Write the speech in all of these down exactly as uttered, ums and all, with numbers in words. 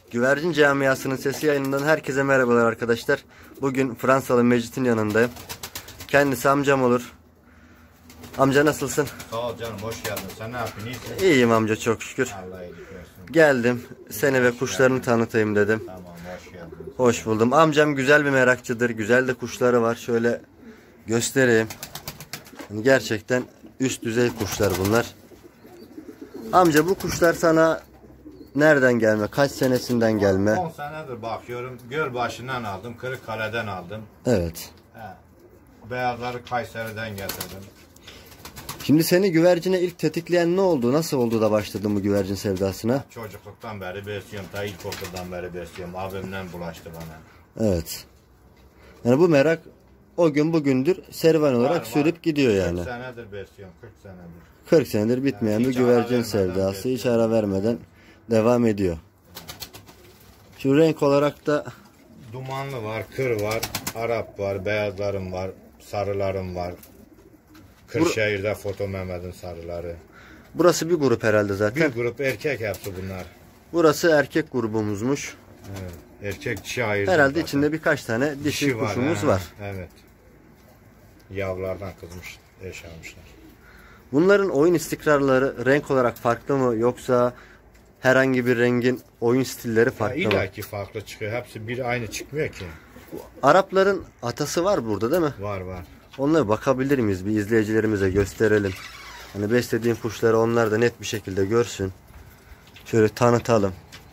Güvercin Camiası'nın sesi yayınından herkese merhabalar arkadaşlar. Bugün Fransalı Mecit'in yanındayım. Kendisi amcam olur. Amca nasılsın? Sağ ol canım, hoş geldin. Sen ne yapıyorsun? İyisin? İyiyim amca, çok şükür. Allah iyilik versin. Geldim, seni ve kuşlarını tanıtayım dedim. Tamam, hoş geldin. Hoş buldum. Amcam güzel bir merakçıdır. Güzel de kuşları var. Şöyle göstereyim. Gerçekten üst düzey kuşlar bunlar. Amca, bu kuşlar sana nereden gelme? Kaç senesinden gelme? on senedir bakıyorum. Gölbaşı'ndan aldım, Kırıkkale'den aldım. Evet. He. Beyazları Kayseri'den getirdim. Şimdi seni güvercine ilk tetikleyen ne oldu? Nasıl oldu da başladın bu güvercin sevdasına? Çocukluktan beri besliyorum. Ta ilkokuldan beri besliyorum. Abimden bulaştı bana. Evet. Yani bu merak o gün bugündür serüven olarak var, sürüp var. gidiyor yani. kırk senedir besliyorum. kırk senedir. kırk senedir bitmeyen Yani bir güvercin sevdası. Hiç ara vermeden devam ediyor. Şu renk olarak da Dumanlı var, kır var, Arap var, beyazlarım var, sarılarım var. Kırşehir'de Foto Mehmet'in sarıları. burası bir grup herhalde zaten. Bir grup erkek hepsi bunlar. Burası erkek grubumuzmuş. Evet, erkek dişi ayırdım. Herhalde zaten. içinde birkaç tane dişi, Dişi kuşumuz ha, var. Evet. Yavrulardan kızmış, eş almışlar. Bunların oyun istikrarları renk olarak farklı mı, yoksa herhangi bir rengin oyun stilleri farklı Ya mı? İlla ki farklı çıkıyor. Hepsi bir aynı çıkmıyor ki. Arapların atası var burada değil mi? Var var. Onlara bakabilir miyiz? Bir izleyicilerimize gösterelim. Hani beslediğim kuşları onlar da net bir şekilde görsün. Şöyle tanıtalım.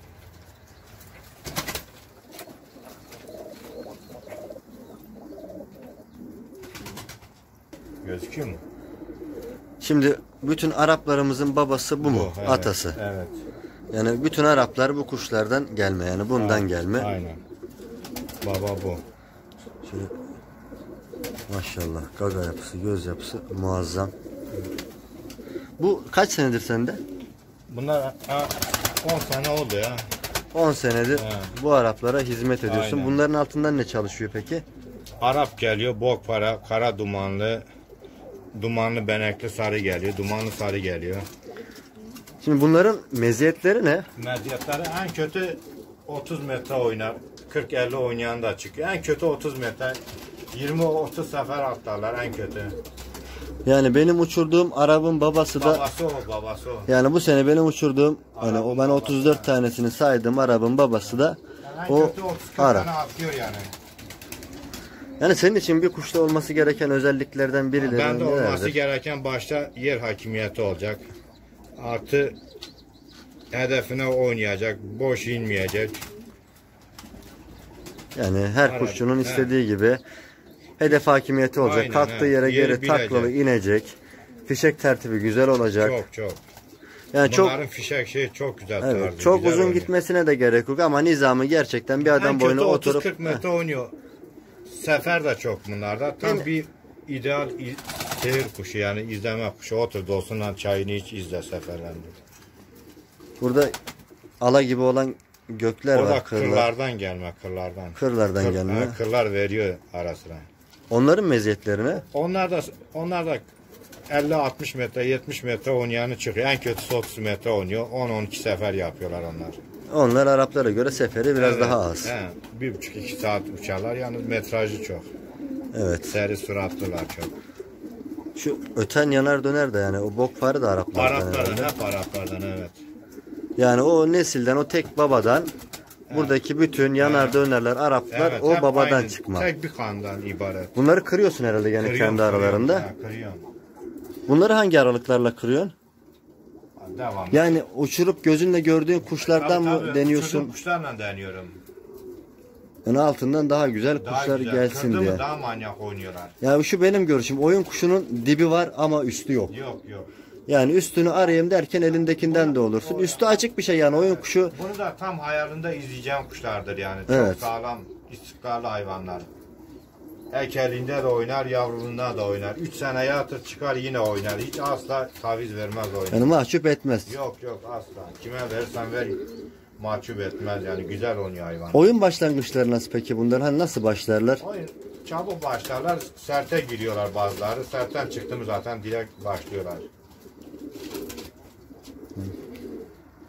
Gözüküyor mu? Şimdi bütün Araplarımızın babası bu mu? evet, Atası. Evet. Yani bütün Araplar bu kuşlardan gelme, yani bundan Aynen, gelme. Aynen. Baba bu. Şöyle, maşallah, gaga yapısı, göz yapısı muazzam. Bu kaç senedir sende? Bunlar ha, on sene oldu ya. on senedir He. bu Araplara hizmet ediyorsun. Aynen. Bunların altından ne çalışıyor peki? Arap geliyor, bok para, kara dumanlı, dumanlı benekli sarı geliyor, dumanlı sarı geliyor. Şimdi bunların meziyetleri ne? Meziyetleri en kötü otuz metre oynar, kırk elli oynayan da çıkıyor. En kötü otuz metre, yirmi otuz sefer atlarlar en kötü. Yani benim uçurduğum Arap'ın babası da, Babası o, babası o. yani bu sene benim uçurduğum, hani o ben babası. otuz dört tanesini saydım, Arap'ın babası da Yani en o kötü otuz kırk Arap. tane atıyor yani. Yani senin için bir kuşta olması gereken özelliklerden birileri Bende olması nelerdir? gereken başta yer hakimiyeti olacak. Artı hedefine oynayacak, boş inmeyecek. Yani her Arap, kuşçunun he. istediği gibi hedef hakimiyeti olacak. Aynen, Kalktığı he. yere Yeri geri bilecek. taklalı inecek. Fişek tertibi güzel olacak. Çok çok. Yani çok Bunların fişek şeyi çok güzel. evet, tarzı, çok güzel uzun oynuyor. gitmesine de gerek yok ama nizamı gerçekten bir adam En boyuna kötü otuz oturup kırk metre oynuyor. Sefer de çok bunlarda. Tam bir ideal iz- seyir kuşu, yani izleme kuşu. Otur dostunla çayını iç, izle seferlerini. burada ala gibi olan gökler O da var, kırlar. kırlardan gelme, kırlardan. Kırlardan Kır- gelme. ha, Kırlar veriyor ara sıra. Onların meziyetlerine Onlar da onlar da elli altmış metre, yetmiş metre oynayanı çıkıyor. En kötüsü otuz metre oynuyor. on on iki sefer yapıyorlar onlar. onlar Araplara göre seferi biraz Evet, daha az. He, bir buçuk iki saat uçarlar. Yalnız metrajı çok. Evet. Seri süratliler çok. Şu öten yanar döner de, yani o bok farı da Araplardan herhalde. Araplardan, hep Araplardan, evet. Yani o nesilden, o tek babadan buradaki bütün yanar dönerler Araplar Evet, o hep babadan aynı, çıkma. Tek bir kandan ibaret. Bunları kırıyorsun herhalde yani Kırıyorum, kendi aralarında. kırıyorum, he, kırıyorum. Bunları hangi aralıklarla kırıyorsun? Devam. Yani uçurup gözünle gördüğün kuşlardan Tabii, mı tabii, deniyorsun? uçurduğum kuşlarla deniyorum. Yani altından daha güzel Daha kuşlar güzel. gelsin Kırdı mı diye. daha manyak oynuyorlar. Yani şu benim görüşüm. Oyun kuşunun dibi var ama üstü yok. Yok yok. Yani üstünü arayayım derken elindekinden de olursun. Üstü açık bir şey yani oyun kuşu. Bunu da tam hayalinde izleyeceğim kuşlardır yani. Çok Evet. sağlam, istikrarlı hayvanlar. Ekelinde de oynar, yavruluğunda da oynar. Üç sene yatır çıkar yine oynar. Hiç asla taviz vermez oynar. Yani mahcup etmez. Yok yok asla. Kime verirsen ver mahcup etmez yani. Güzel oynuyor hayvan. Oyun başlangıçları nasıl peki bunların? Hani nasıl başlarlar? Oyun çabuk başlarlar. Serte giriyorlar bazıları. Sertten çıktı mı zaten direkt başlıyorlar.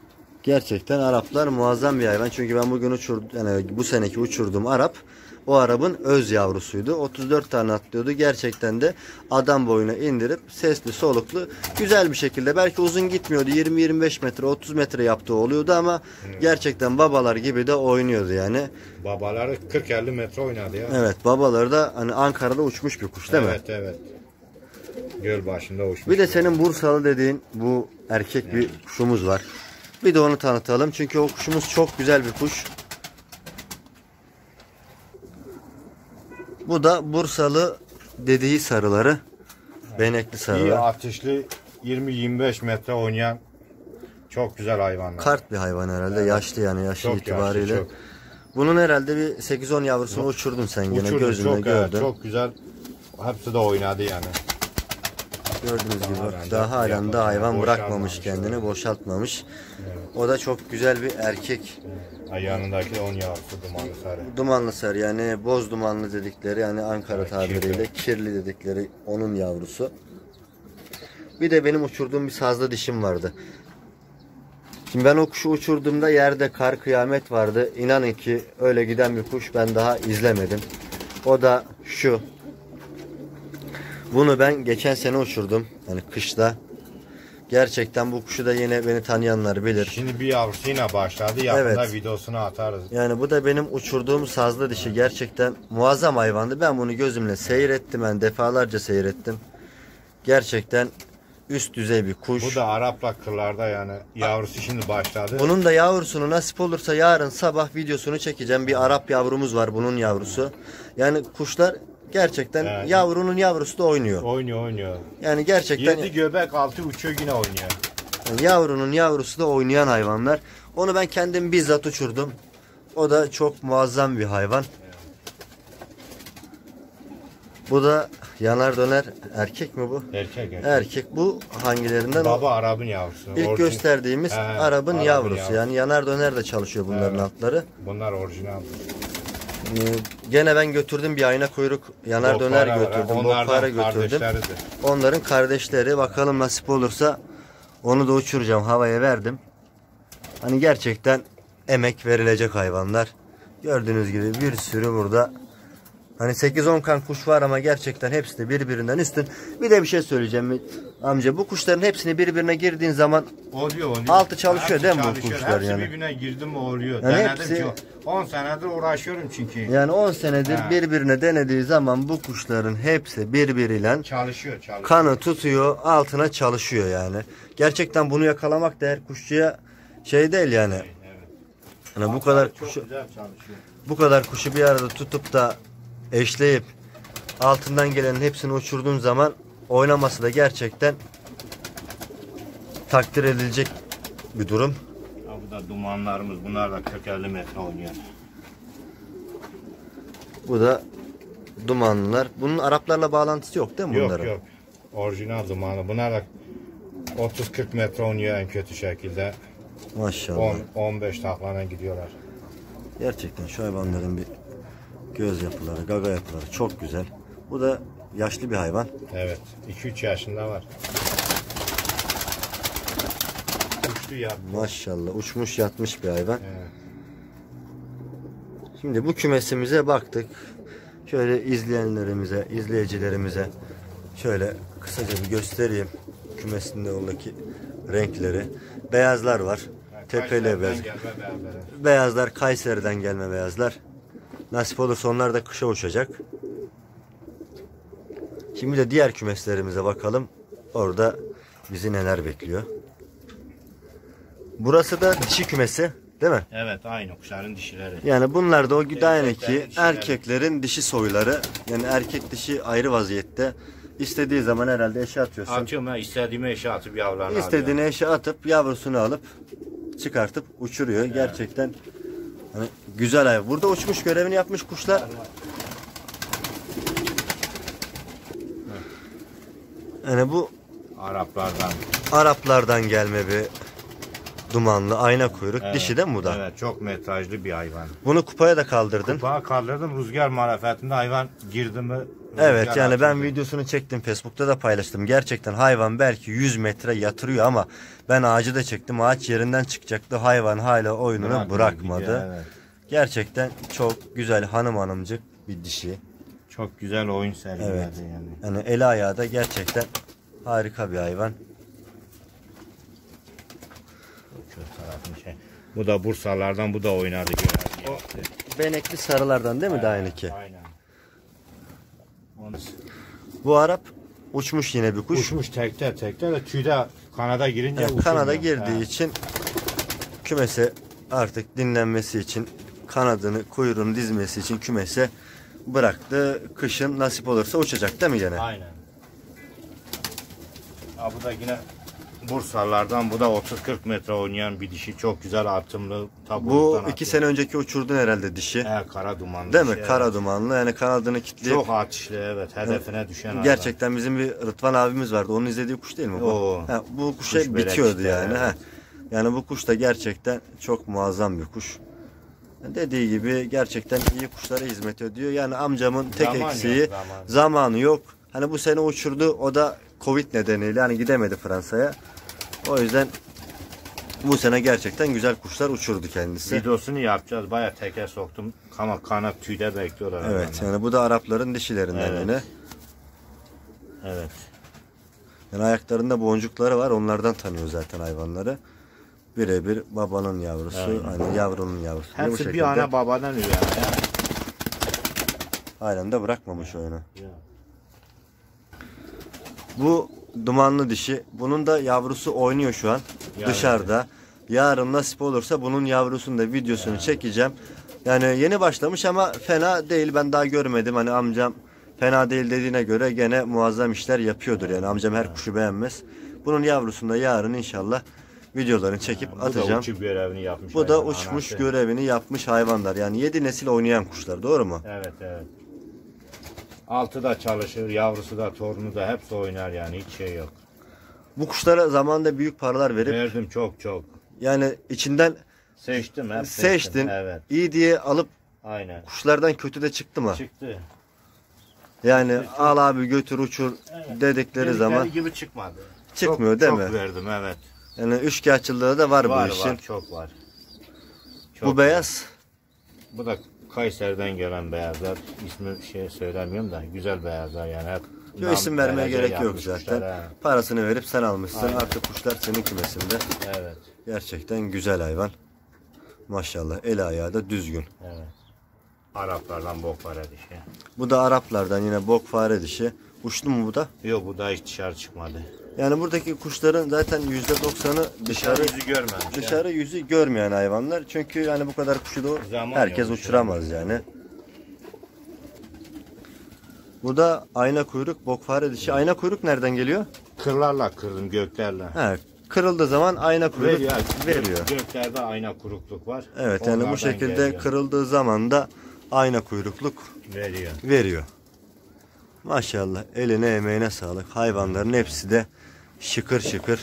Gerçekten Araplar muazzam bir hayvan. Çünkü ben bugün uçurdum, yani bu seneki uçurduğum Arap, o Arap'ın öz yavrusuydu. otuz dört tane atlıyordu. Gerçekten de adam boyuna indirip sesli soluklu güzel bir şekilde, belki uzun gitmiyordu. yirmi yirmi beş metre, otuz metre yaptığı oluyordu ama gerçekten babalar gibi de oynuyordu yani. Babaları kırk elli metre oynadı ya. Evet, babaları da hani Ankara'da uçmuş bir kuş değil mi? Evet evet. Göl başında uçmuş. Bir de senin Bursalı dediğin bu erkek bir kuşumuz var. Bir de onu tanıtalım. Çünkü o kuşumuz çok güzel bir kuş. Bu da Bursalı dediği sarıları. Benekli İyi sarılar. atışlı, yirmi yirmi beş metre oynayan çok güzel hayvanlar. Kart bir hayvan herhalde. Evet. Yaşlı yani yaşı Çok itibariyle. yaşlı, çok. Bunun herhalde bir sekiz on yavrusunu uçurdun sen gene. Uçurdum, Gözünde çok, gördün. evet, çok güzel. Hepsi de oynadı yani. Gördüğünüz gibi Halen daha de halen de yapmamış, hayvan bırakmamış boşaltmamış kendini, yani. boşaltmamış. Evet. O da çok güzel bir erkek. Yanındaki de on yavrusu dumanlı sarı. Dumanlı sarı, yani boz dumanlı dedikleri, yani Ankara Evet, tabiriyle kirli. kirli dedikleri onun yavrusu. Bir de benim uçurduğum bir sazlı dişim vardı. Şimdi ben o kuşu uçurduğumda yerde kar kıyamet vardı. İnanın ki öyle giden bir kuş ben daha izlemedim. O da şu. Bunu ben geçen sene uçurdum. Yani kışta. Gerçekten bu kuşu da yine beni tanıyanlar bilir. Şimdi bir yavrusu yine başladı. Yakında Evet. videosunu atarız. Yani bu da benim uçurduğum sazlı dişi. Gerçekten muazzam hayvandı. Ben bunu gözümle seyrettim. Ben defalarca seyrettim. Gerçekten üst düzey bir kuş. Bu da Arap'la kırlarda yani. Yavrusu şimdi başladı. Bunun da yavrusunu nasip olursa yarın sabah videosunu çekeceğim. Bir Arap yavrumuz var, bunun yavrusu. Yani kuşlar gerçekten, Evet. yavrunun yavrusu da oynuyor. Oynuyor oynuyor. Yani gerçekten Yedi göbek altı uçuyor yine oynuyor. yavrunun yavrusu da oynayan hayvanlar. Onu ben kendim bizzat uçurdum. O da çok muazzam bir hayvan. Bu da yanar döner erkek mi bu? Erkek erkek. Erkek. Bu hangilerinden? Baba Arap'ın yavrusu. İlk Orijin- gösterdiğimiz He, Arap'ın Arap'ın yavrusu. yavrusu. Yani yanar döner de çalışıyor bunların Evet. altları. Bunlar orijinal. Ee, gene ben götürdüm bir ayna kuyruk, yanar döner Bokara, götürdüm, onlardan bokara götürdüm. kardeşleridir. Onların kardeşleri, bakalım nasip olursa onu da uçuracağım, havaya verdim. Hani gerçekten emek verilecek hayvanlar. Gördüğünüz gibi bir sürü burada. Hani sekiz on kan kuş var ama gerçekten hepsi de birbirinden üstün. Bir de bir şey söyleyeceğim amca, bu kuşların hepsini birbirine girdiğin zaman Oluyor oluyor. altı çalışıyor Hepsi değil mi bu çalışıyor. kuşlar Hepsi yani? birbirine girdi mi oluyor. Yani Denedim hepsi- ki on senedir uğraşıyorum çünkü. yani on senedir He. birbirine denediği zaman bu kuşların hepsi birbiriyle Çalışıyor çalışıyor. kanı tutuyor, altına çalışıyor yani. Gerçekten bunu yakalamak da her kuşçuya şey değil yani. Evet. Yani bu kadar Çok kuşu, güzel çalışıyor. bu kadar kuşu bir arada tutup da eşleyip altından gelenin hepsini uçurduğun zaman oynaması da gerçekten takdir edilecek bir durum. Ha, bu da dumanlarımız. Bunlar da kırk elli metre oynuyor. Bu da dumanlılar. Bunun Araplarla bağlantısı yok değil mi Yok bunların? yok. Orijinal dumanlı. Bunlar da otuz kırk metre oynuyor en kötü şekilde. Maşallah. on on beş taklana gidiyorlar. Gerçekten şu hayvanların bir göz yapıları, gaga yapıları çok güzel. Bu da yaşlı bir hayvan. Evet. iki üç yaşında var. Uçtu ya. Maşallah uçmuş yatmış bir hayvan. Evet. Şimdi bu kümesimize baktık. Şöyle izleyenlerimize, izleyicilerimize şöyle kısaca bir göstereyim. Kümesinde oradaki renkleri. Beyazlar var. Tepeli Kayseri'den beyaz. gelme beyazları. Beyazlar Kayseri'den gelme beyazlar. Nasip olursa onlar da kışa uçacak. Şimdi de diğer kümeslerimize bakalım. Orada bizi neler bekliyor. Burası da dişi kümesi, değil mi? Evet aynı kuşların dişileri. Yani bunlar da o güdayaneki Erkeklerin dişileri. erkeklerin dişi soyları. Yani erkek dişi ayrı vaziyette. İstediği zaman herhalde eşe atıyorsun. Atıyorum ha istediğime eşe atıp yavrularını İstediğini eşe atıp yavrusunu alıp çıkartıp uçuruyor. Gerçekten hani güzel hayvan. Burada uçmuş görevini yapmış kuşlar. Yani bu Araplardan. Araplardan gelme bir dumanlı ayna kuyruk. Evet, Dişi değil mi bu da? Evet çok metrajlı bir hayvan. Bunu kupaya da kaldırdın. Kupağa kaldırdım rüzgar marifetinde hayvan girdi mi Evet Rüzgar yani ben atıldı. videosunu çektim, Facebook'ta da paylaştım. Gerçekten hayvan belki yüz metre yatırıyor ama ben ağacı da çektim. Ağaç yerinden çıkacaktı. Hayvan hala oyununu Bırakmıyor, bırakmadı. gidiyor, evet. Gerçekten çok güzel hanım hanımcık bir dişi. Çok güzel oyun sergiledi Evet. yani. Yani eli ayağı da gerçekten harika bir hayvan. Şu tarafın şey. Bu da Bursalardan, bu da oynadı. O benekli sarılardan değil mi de aynı ki? Aynen. Onu... Bu Arap uçmuş yine bir kuş. Uçmuş tekte tekte de tüyde kanada girince Evet, uçurmuyor. kanada girdiği Ha. için kümese artık dinlenmesi için kanadını, kuyruğunu dizmesi için kümese bıraktı. Kışın nasip olursa uçacak değil mi gene? Aynen. Ha, bu da yine Bursalardan, bu da otuz kırk metre oynayan bir dişi. Çok güzel atımlı. Bu iki sene önceki uçurdun herhalde dişi. He, kara dumanlı. Değil mi? dişi, Kara evet. dumanlı. Yani kanadını kilitleyip. Çok atışlı, evet. Hedefine düşen hayvan. Gerçekten bizim bir Rıdvan abimiz vardı. Onun izlediği kuş değil mi bu? Oo. Ha, bu kuşa Kuş böyle bitiyordu işte, yani. evet. Ha. Yani bu kuş da gerçekten çok muazzam bir kuş. Dediği gibi gerçekten iyi kuşlara hizmet ediyor. Yani amcamın tek Zaman eksiği yok, zaman. zamanı yok. Hani bu sene uçurdu. O da Covid nedeniyle hani gidemedi Fransa'ya. O yüzden bu sene gerçekten güzel kuşlar uçurdu kendisi. Videosunu yapacağız. Baya teke soktum. Ama kanat tüyde bekliyorlar. Evet hayvanlar. yani bu da Arapların dişilerinden Evet. yine. Evet. Yani ayaklarında boncukları var. Onlardan tanıyor zaten hayvanları. Birebir babanın yavrusu, Aynen. hani yavrunun yavrusu. diye bu Hepsi şekilde bir ana babadan ürüyor. Yani. halen de bırakmamış oyunu. Ya. Bu dumanlı dişi. Bunun da yavrusu oynuyor şu an Yani. dışarıda. Yarın nasip olursa bunun yavrusunun da videosunu Yani. çekeceğim. Yani yeni başlamış ama fena değil. Ben daha görmedim. Hani amcam fena değil dediğine göre gene muazzam işler yapıyordur. Yani amcam her kuşu beğenmez. Bunun yavrusunu da yarın inşallah videolarını çekip Bu da atacağım. uçup görevini yapmış. Bu da hayvan, uçmuş anası. görevini yapmış hayvanlar. Yani yedi nesil oynayan kuşlar. Doğru mu? Evet, evet. Altı da çalışır, yavrusu da, torunu da hepsi oynar yani, hiç şey yok. Bu kuşlara zamanında büyük paralar verip Verdim çok çok. yani içinden Seçtim hep seçtim. seçtin. Evet. İyi diye alıp Aynen. kuşlardan kötü de çıktı mı? Çıktı. Yani al abi götür uçur Evet. dedikleri Dedikleri zaman gibi çıkmadı. çıkmıyor çok, değil çok mi? verdim, evet. Yani üçkağıtçılığı da var, Var bu işin. var, çok var. Çok Bu beyaz var. Bu da Kayseri'den gelen beyazlar. İsmi şey söylemiyorum da güzel beyazlar yani. Hep Yo, isim vermeye derece gerek yok yapmış zaten. kuşlar, ha. Parasını verip sen almışsın. Aynen. Artık kuşlar senin kümesinde. Evet. Gerçekten güzel hayvan. Maşallah el ayağı da düzgün. Evet. Araplardan bok var dişi. Bu da Araplardan yine bok fare dişi. Uçtu mu bu da? Yok, bu da hiç dışarı çıkmadı. Yani buradaki kuşların zaten yüzde doksanı dışarı Yüzü görmemiş. dışarı yüzü görmeyen hayvanlar. Çünkü yani bu kadar kuşu da Zaman herkes yok, uçuramaz yani. Bu da ayna kuyruk bok fare dişi. Ayna kuyruk nereden geliyor? Kırlarla kırdım, göklerle. He, kırıldığı zaman ayna kuyruk Veriyor. veriyor. Göklerde ayna kurukluk var. Evet yani bu Onlardan şekilde geliyor. kırıldığı zaman da ayna kuyrukluk veriyor. veriyor. Maşallah eline emeğine sağlık. Hayvanların hepsi de şıkır şıkır.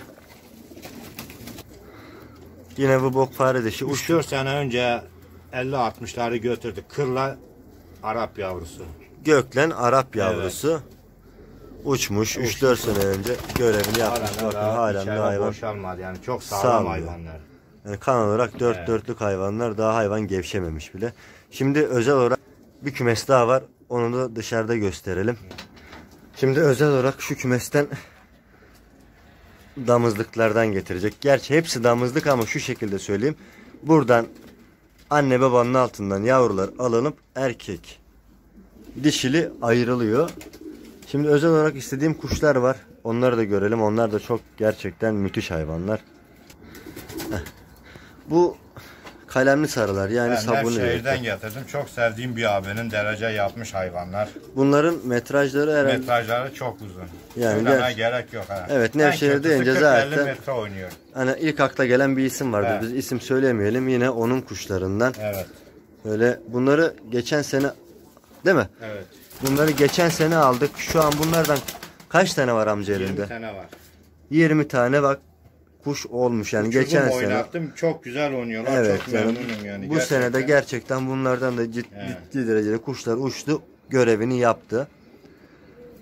Yine bu bok fare dişi üç uç. dört sene önce elli altmışları götürdük. Kırla Arap yavrusu. Göklen Arap yavrusu. Uçmuş üç dört sene önce görevini yapmış. Halen Bakın daha halen de içeride hayvan. boşalmadı yani, çok sağlam Sağlam hayvanlar. Yani kan olarak dört Evet. dörtlük hayvanlar, daha hayvan gevşememiş bile. Şimdi özel olarak bir kümes daha var. Onu da dışarıda gösterelim. Şimdi özel olarak şu kümesten damızlıklardan getirecek. Gerçi hepsi damızlık ama şu şekilde söyleyeyim. Buradan anne babanın altından yavrular alınıp erkek dişili ayrılıyor. Şimdi özel olarak istediğim kuşlar var. Onları da görelim. Onlar da çok gerçekten müthiş hayvanlar. Heh. Bu kalemli sarılar yani Ben sabunlu. Nevşehir'den yürek. getirdim. Çok sevdiğim bir abinin, derece yapmış hayvanlar. Bunların metrajları herhalde. Metrajları çok uzun. Yani Söylemeye ger- gerek yok. Ha. Evet, En Nevşehir kötüsü deyince kırk zaten- elli metre oynuyor. Hani ilk akla gelen bir isim vardı. Evet. Biz isim söylemeyelim. Yine onun kuşlarından. Evet. Böyle bunları geçen sene değil mi? Evet. Bunları geçen sene aldık. Şu an bunlardan kaç tane var amca elinde? yirmi tane var. yirmi tane bak kuş olmuş yani Uçurdum, geçen sene. oynattım. Çok güzel oynuyorlar. Evet çok yani memnunum yani. bu sene de gerçekten bunlardan da ciddi, Evet. ciddi derecede kuşlar uçtu. Görevini yaptı.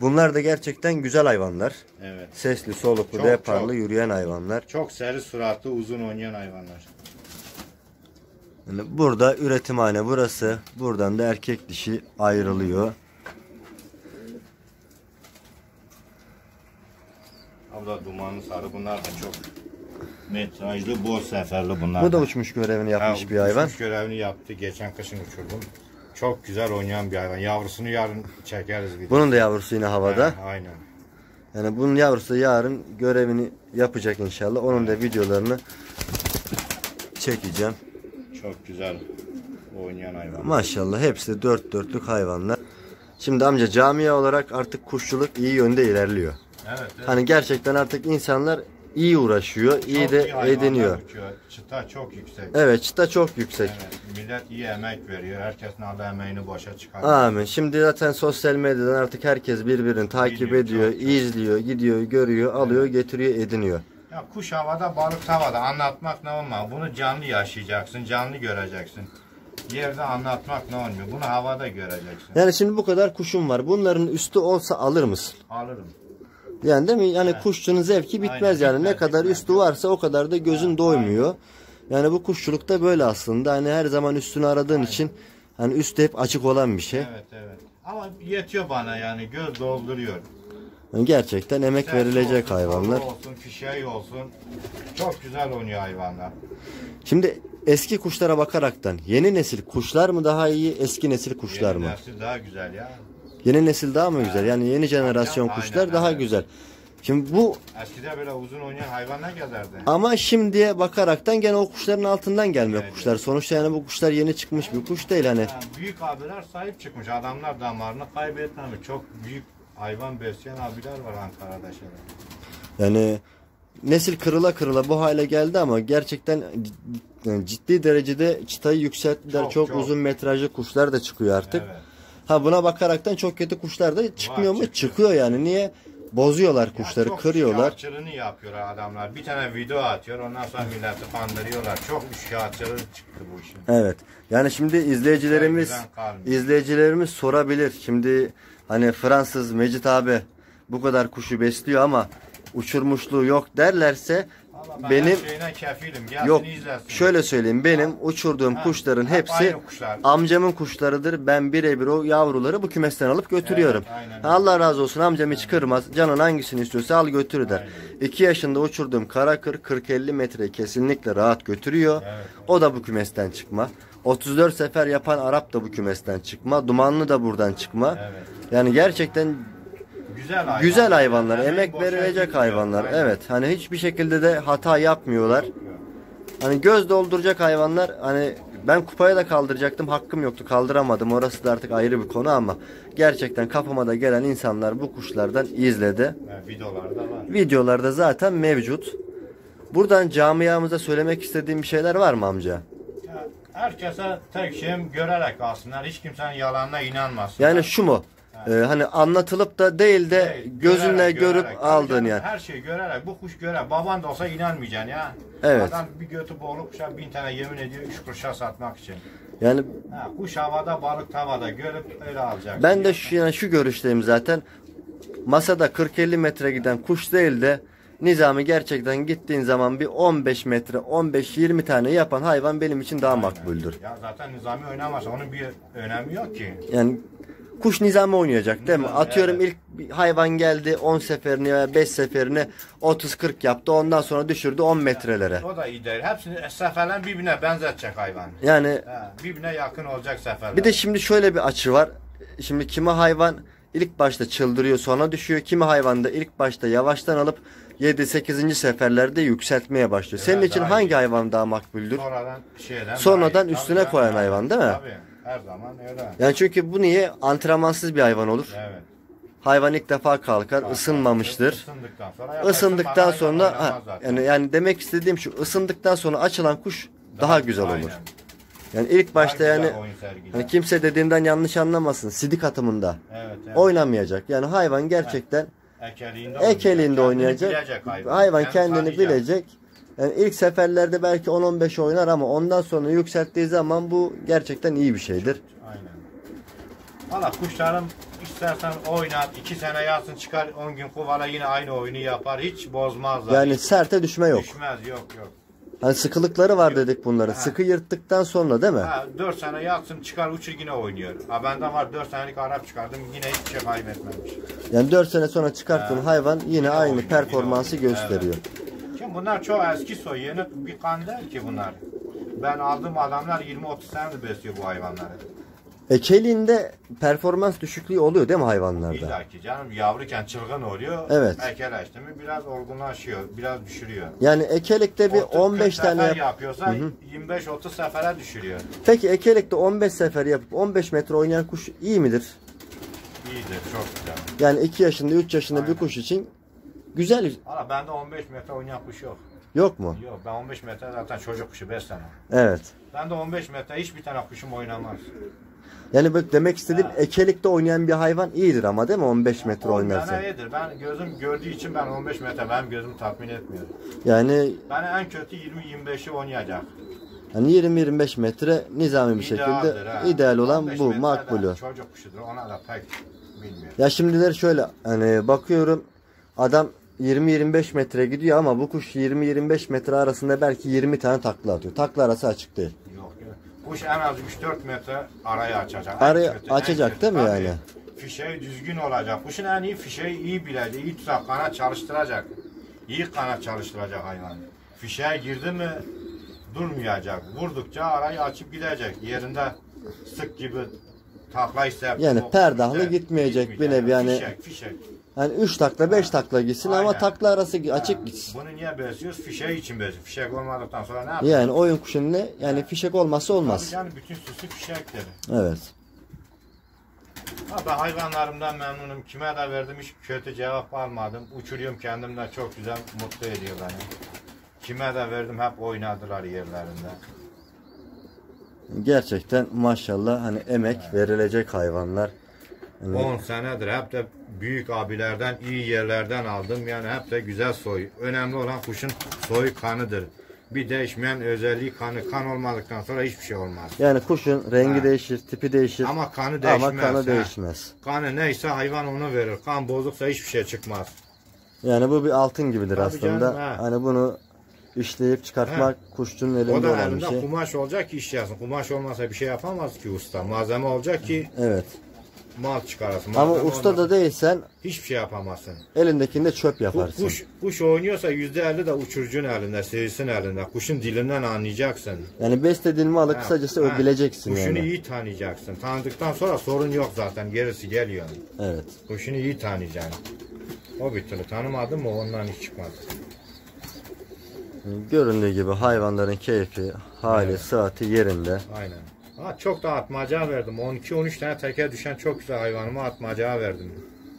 Bunlar da gerçekten güzel hayvanlar. Evet. Sesli, soluklu, Çok, deparlı, çok. yürüyen hayvanlar. Çok seri suratlı, uzun oynayan hayvanlar. Yani burada üretimhane burası. Buradan da erkek dişi ayrılıyor. Abla dumanlı sarı, bunlar da çok metrajlı, bol seferli bunlar. Bu da uçmuş görevini yapmış Ha, bir hayvan. uçmuş görevini yaptı. Geçen kışın uçurdum. Çok güzel oynayan bir hayvan. Yavrusunu yarın çekeriz. Bir Bunun da yavrusu yine havada. Ha, aynen. Yani bunun yavrusu yarın görevini yapacak inşallah. Onun da videolarını çekeceğim. Çok güzel oynayan hayvan. Maşallah hepsi dört dörtlük hayvanlar. Şimdi amca camia olarak artık kuşçuluk iyi yönde ilerliyor. Evet, evet. Hani gerçekten artık insanlar iyi uğraşıyor, iyi Çok de iyi hayvanlar ediniyor. uçuyor. Çıta çok yüksek. Evet, çıta çok yüksek. Evet, millet iyi emek veriyor. Herkesin aldığı emeğini boşa çıkarıyor. Amin. Şimdi zaten sosyal medyadan artık herkes birbirini takip Biliyor, ediyor, çok, çok. izliyor, gidiyor, görüyor, alıyor, getiriyor, ediniyor. Ya kuş havada, balık tavada. Anlatmak ne olmaz. Bunu canlı yaşayacaksın, canlı göreceksin. Yerde anlatmak ne olmuyor. Bunu havada göreceksin. Yani şimdi bu kadar kuşum var. Bunların üstü olsa alır mısın? Alırım. Yani değil mi? Yani Evet. kuşçunun zevki bitmez Aynen, yani. bitmez, Ne kadar bitmez. üstü varsa o kadar da gözün Evet, doymuyor. Yani bu kuşçulukta böyle aslında. Hani her zaman üstünü aradığın Aynen. için hani üstü hep açık olan bir şey. Evet, evet. Ama yetiyor bana yani. Göz dolduruyor. Yani gerçekten emek Sesi verilecek olsun, hayvanlar. solu olsun, fişeği olsun. Çok güzel oynuyor hayvanlar. Şimdi eski kuşlara bakaraktan yeni nesil kuşlar mı daha iyi, eski nesil kuşlar Yeni mı? nesil daha güzel ya. Yeni nesil daha mı güzel? Yani yeni jenerasyon Aynen, kuşlar daha evet. güzel. Şimdi bu Eskide böyle uzun oynayan hayvanlar gezerdi. ama şimdiye bakaraktan gene o kuşların altından gelmiyor Evet. kuşlar. Sonuçta yani bu kuşlar yeni çıkmış bir kuş değil hani. Yani büyük abiler sahip çıkmış. Adamlar damarını kaybetmemiş. Çok büyük hayvan besleyen abiler var Ankara'da şöyle. Yani nesil kırıla kırıla bu hale geldi ama gerçekten cid- yani ciddi derecede çıtayı yükselttiler. Çok, Çok, çok. uzun metrajlı kuşlar da çıkıyor artık. Evet. Ha buna bakaraktan çok kötü kuşlar da çıkmıyor Var, mu? çıkıyor. Çıkıyor yani. Niye? Bozuyorlar kuşları, Ya çok kırıyorlar. şikayetçiliğini yapıyor adamlar. Bir tane video atıyor. Ondan sonra milleti kandırıyorlar. Çok şikayetçiliği çıktı bu işin. Evet. Yani şimdi izleyicilerimiz Güzel kalmış. izleyicilerimiz sorabilir. Şimdi hani Fransız Mecit abi bu kadar kuşu besliyor ama uçurmuşluğu yok derlerse Vallahi ben benim her şeyine kefilim. Gelsin yok izlesin. şöyle söyleyeyim benim uçurduğum Ha, kuşların hep hepsi aynı kuşlar. amcamın kuşlarıdır. Ben birebir o yavruları bu kümesten alıp götürüyorum. Evet, aynen. Allah razı olsun amcam hiç kırmaz. Canın hangisini istiyorsa al götür der. iki yaşında uçurduğum karakır kırk elli metre kesinlikle rahat götürüyor. Evet. O da bu kümesten çıkma. otuz dört sefer yapan Arap da bu kümesten çıkma. Dumanlı da buradan çıkma. Evet. Yani gerçekten Güzel hayvanlar. güzel hayvanlar, Yani emek boşa verilecek gitmiyor. hayvanlar. Aynen. Evet. Hani hiçbir şekilde de hata yapmıyorlar. Hani göz dolduracak hayvanlar. Hani ben kupaya da kaldıracaktım. Hakkım yoktu. Kaldıramadım. Orası da artık ayrı bir konu ama gerçekten kafama da gelen insanlar bu kuşlardan izledi. Yani videolarda var. Videolarda zaten mevcut. Buradan camiamıza söylemek istediğim bir şeyler var mı amca? Ya, herkese tek şeyim görerek alsınlar. Hiç kimsenin yalanına inanmasın. Yani şu mu? Ee, hani anlatılıp da değil de Şey, gözünle görerek, görüp görerek. aldığın Tabii yani. canım, her şeyi görerek. Bu kuş görer. Baban da olsa inanmayacaksın ya. Evet. Adam bir götü boğulu kuşa bin tane yemin ediyor üç kuruşa satmak için. Yani Ha, kuş havada, balık tavada görüp öyle alacaksın. ben de şu, yani şu görüşteyim zaten. Masada kırk elli metre giden kuş değil de Nizami gerçekten gittiğin zaman bir on beş metre, on beş yirmi tane yapan hayvan benim için daha makbuldür. Ya zaten Nizami oynamazsa onun bir önemi yok ki. Yani kuş Nizami oynayacak değil mi? Nizami, Atıyorum evet. ilk bir hayvan geldi on seferini veya beş seferini otuz kırk yaptı. Ondan sonra düşürdü on metrelere. O da iyi değil. Hepsini seferler birbirine benzetecek hayvan. Yani Ha, birbirine yakın olacak seferler. bir de şimdi şöyle bir açı var. Şimdi kimi hayvan ilk başta çıldırıyor sonra düşüyor. Kimi hayvan da ilk başta yavaştan alıp yedi sekizinci seferlerde yükseltmeye başlıyor. Senin Evet, için daha hangi iyi. hayvan daha makbuldür? Sonradan şeyden Sonradan daha iyi. üstüne Tabii, koyan tabii. hayvan değil mi? Tabii. Her zaman öyle. Yani çünkü bu niye? Antrenmansız bir hayvan olur. Evet. Hayvan ilk defa kalkar, ısınmamıştır. Isındıktan sonra yaparsın, Isındıktan bana sonra hayvan ha, oynamaz zaten. yani yani demek istediğim şu ısındıktan sonra açılan kuş daha güzel olur. Aynen. Yani ilk başta Daha yani güzel oyun sergiler. hani kimse dediğimden yanlış anlamasın. Sidik atımında Evet, evet. oynamayacak. Yani hayvan gerçekten Ekeliğinde, ekeliğinde oynayacak. oynayacak. Kendini bilecek hayvan. Hayvan Yani kendini tanıyacak. bilecek. Yani ilk seferlerde belki on on beş oynar ama ondan sonra yükselttiği zaman bu gerçekten iyi bir şeydir. Aynen. Valla kuşların istersen oynat, iki sene yatsın çıkar, on gün kovala yine aynı oyunu yapar, hiç bozmazlar. Yani hiç serte düşme yok. düşmez, yok yok. Hani sıkılıkları var dedik bunların. Ha. Sıkı yırttıktan sonra değil mi? Ha, dört sene yatsın çıkar uçur yine oynuyor. Ha bende var dört senelik Arap çıkardım yine hiçbir şey kaybetmemiş. Yani dört sene sonra çıkarttığın Ha. hayvan yine, Yine aynı oynuyor, performansı yine oynuyor. gösteriyor. Şimdi bunlar çok eski soy, yeni bir kan değil ki bunlar. Ben aldığım adamlar yirmi otuz senedir besliyor bu hayvanları. Ekeliğinde performans düşüklüğü oluyor değil mi hayvanlarda? İlla ki canım, yavruken çılgın oluyor. Evet. Ekeleşti mi biraz olgunlaşıyor, biraz düşürüyor. Yani ekelikte bir otuz on beş kırk sefer tane... yapıyorsa yirmi beş otuz sefere düşürüyor. Peki ekelikte on beş sefer yapıp on beş metre oynayan kuş iyi midir? İyidir, çok güzel. Yani iki yaşında üç yaşında Aynen. bir kuş için güzel. Valla bende on beş metre oynayan kuş yok. Yok mu? Yok, ben on beş metre zaten çocuk kuşu beslemem. Evet. Ben de on beş metre hiçbir tane kuşum oynamaz. Yani bak demek istediğim Ha. ekelikte oynayan bir hayvan iyidir ama değil mi on beş metre on oynarsa? tane iyidir. Ben gözüm gördüğü için ben on beş metre benim gözüm tatmin etmiyor. Yani Ben en kötü yirmi yirmi beşi oynayacak. hani yirmi yirmi beş metre nizami bir şekilde İdealdir ha. ideal olan on beş bu metre de makbulü. Çocuk kuşudur, ona da pek bilmiyorum. Ya şimdiler şöyle hani bakıyorum adam yirmi yirmi beş metre gidiyor ama bu kuş yirmi yirmi beş metre arasında belki yirmi tane takla atıyor. Takla arası açık değil. Yok yok. Kuş en az üç dört metre arayı açacak. Arayı En kötü, en açacak kötü. değil mi Tabii. yani? Fişeği düzgün olacak. Kuşun en iyi fişeği iyi bilecek. İyi tutar, kanat çalıştıracak. İyi kanat çalıştıracak hayvan. Fişeğe girdi mi durmayacak. Vurdukça arayı açıp gidecek. Yerinde sık gibi takla ise Yani o perdahlı işte gitmeyecek, bir gitmeyecek. nevi yani- Fişek, fişek. Hani üç takla beş takla gitsin ama Aynen. takla arası açık gitsin. Bunu niye besliyoruz? Fişeği için besliyoruz. Fişek olmadıktan sonra ne yapacağız? Yani oyun kuşunun ne? Yani fişek olmazsa olmaz. Yani bütün süsü fişekleri. Evet. Ha, ben hayvanlarımdan memnunum. Kime de verdim hiç kötü cevap almadım. Uçuruyorum kendim de çok güzel mutlu ediyor beni. Kime de verdim hep oynadılar yerlerinde. Gerçekten maşallah hani emek verilecek hayvanlar. Yani on senedir hep de büyük abilerden iyi yerlerden aldım. Yani hep de güzel soy. Önemli olan kuşun soy kanıdır. Bir değişmeyen özelliği kanı. Kan olmadıktan sonra hiçbir şey olmaz. yani kuşun rengi Ha. değişir, tipi değişir Ama kanı değişmez. ama kanı ha. değişmez. Kanı neyse hayvan onu verir. Kan bozuksa hiçbir şey çıkmaz. Yani bu bir altın gibidir Tabii aslında. canım, ha. Hani bunu işleyip çıkartmak kuşçunun O elinde da olan bir elinde şey. kumaş olacak ki iş yapsın. Kumaş olmasa bir şey yapamaz ki usta. Malzeme olacak ki Evet. mal çıkarasın. Ama Malzeme usta olmasa da değilsen hiçbir şey yapamazsın. elindekinde çöp Bu yaparsın. kuş, kuş oynuyorsa yüzde elli de uçurucunun elinde, seyirsin elinde. Kuşun dilinden anlayacaksın. Yani beslediğin malı Ha, kısacası ha. bileceksin Kuşunu yani. iyi tanıyacaksın. Tanıdıktan sonra sorun yok zaten. Gerisi geliyor. Evet. Kuşunu iyi tanıyacaksın. O bir türlü tanımadın mı ondan hiç çıkmaz. Göründüğü gibi hayvanların keyfi, hali, Evet. sıhhati yerinde. Aynen. Ha, çok da atmaca verdim. on iki on üç tane teke düşen çok güzel hayvanıma atmaca verdim.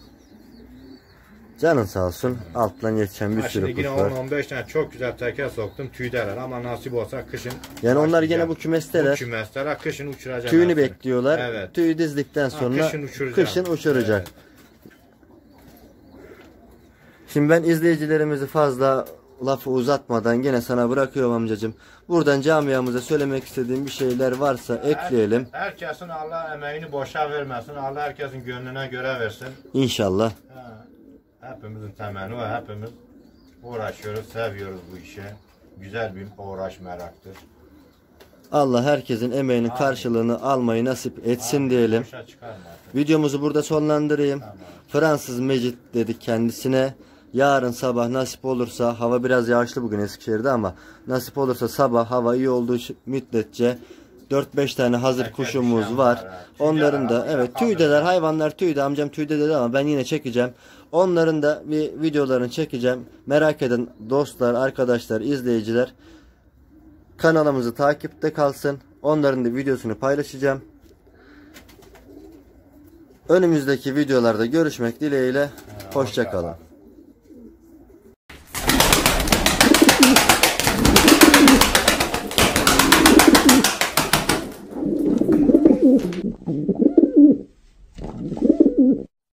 Canın sağ olsun. Alttan yetişen bir Ha, sürü şimdi kuş yine var. on on beş tane çok güzel teke soktum. Tüydeler ama nasip olsa kışın. Yani onlar başlayacağım. gene bu Bu kümesteler. kümesteler kışın uçuracağım. Tüyünü hepsini. bekliyorlar. Evet. Tüyü dizdikten Ha, sonra kışın uçuracağım. kışın uçuracak. Evet. Şimdi ben izleyicilerimizi fazla lafı uzatmadan gene sana bırakıyorum amcacığım. Buradan camiamıza söylemek istediğim bir şeyler varsa ekleyelim. Her, herkesin Allah emeğini boşa vermesin. Allah herkesin gönlüne göre versin. İnşallah. Ha, hepimizin temenni ve hepimiz uğraşıyoruz, seviyoruz bu işi. Güzel bir uğraş meraktır. Allah herkesin emeğinin Amin. karşılığını almayı nasip etsin Amin. diyelim. Boşa çıkarma artık. Videomuzu burada sonlandırayım. Tamam. Fransız Mecit dedik kendisine. Yarın sabah nasip olursa, hava biraz yağışlı bugün Eskişehir'de ama nasip olursa sabah hava iyi olduğu müddetçe dört beş tane hazır Erkek kuşumuz düşen var. var, ha. Onların da Tüydeler, evet hazır. tüydeler, hayvanlar tüyde, amcam tüyde dedi ama ben yine çekeceğim. Onların da bir videolarını çekeceğim. Merak eden dostlar, arkadaşlar, izleyiciler kanalımızı takipte kalsın. Onların da videosunu paylaşacağım. Önümüzdeki videolarda görüşmek dileğiyle. Hoşça kalın.